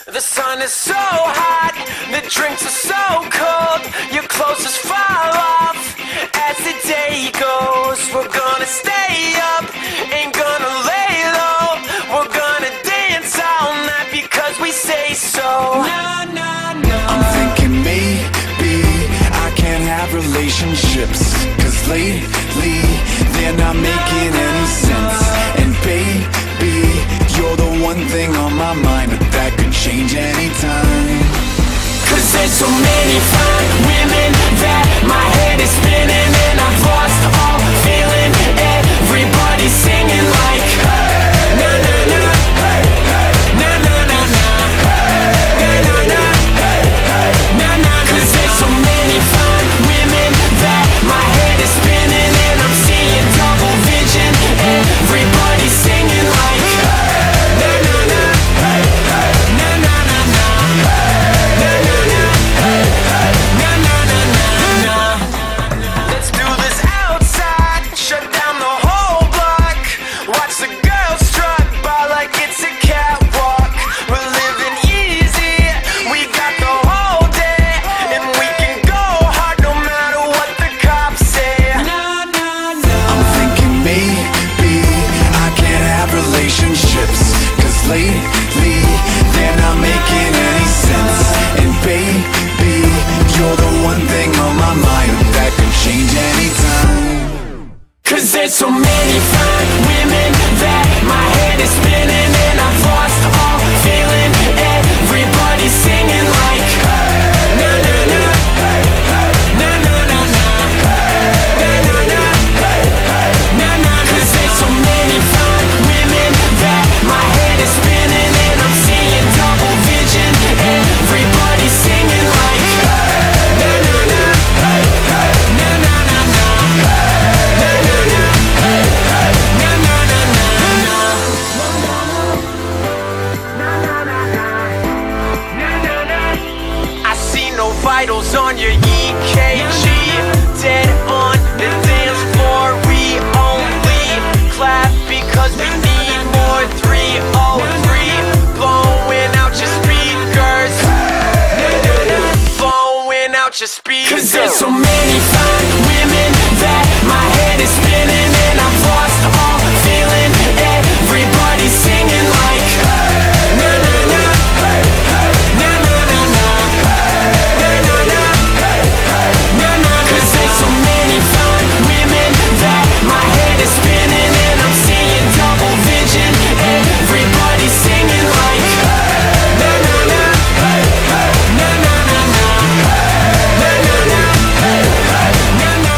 The sun is so hot, the drinks are so cold, your clothes just fall off as the day goes. We're gonna stay up, ain't gonna lay low, we're gonna dance all night because we say so. No, no, no. I'm thinking maybe I can't have relationships, cause lately they're not making any sense. And baby, you're the one thing on my mind, but that could change anytime. Cause there's so many fine women that my head is spinning, and I've lost all feeling. Everybody's singing like na na na, na na na na, na na na, na na. Cause there's so many fine women that my head is spinning, and I'm seeing double vision. Everybody's singing like na na na, na na na na. Let's do this outside, shut down the whole block. Watch the girls strut by like it's a catwalk. We're living easy, we got the whole day, and we can go hard no matter what the cops say. No, no, no. I'm thinking maybe I can't have relationships, cause lately they're not making any sense. And baby, you're the one thing on my mind that could change anytime. Cause there's so many fine women that my head is spinning, and I've lost all feeling. Everybody's singing like na na na, na na na na, na na na, na na. Cause there's so many fine women that my head is spinning, and I'm seeing double vision. Everybody's singing like na na na, na na na na, na na na, na na na na. I see no vitals on your EKG. Dead on the dance floor, we only clap because we need more. 303, blowing out your speakers, blowing out your speakers. Cause there's so many fine women that my head is spinning, and I've lost all feeling. Everybody's singing like na na na, na na na na, na na na, na na. Cause there's so many fine women that my head is spinning, and I'm seeing double vision. Everybody's singing like na na na, na na na na, na na na, na na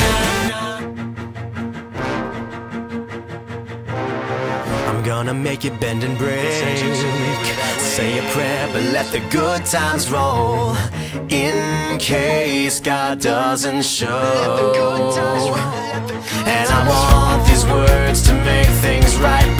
na. I'm gonna make it bend and break. Say a prayer, but let the good times roll, in case God doesn't show. And I want these words to make things right.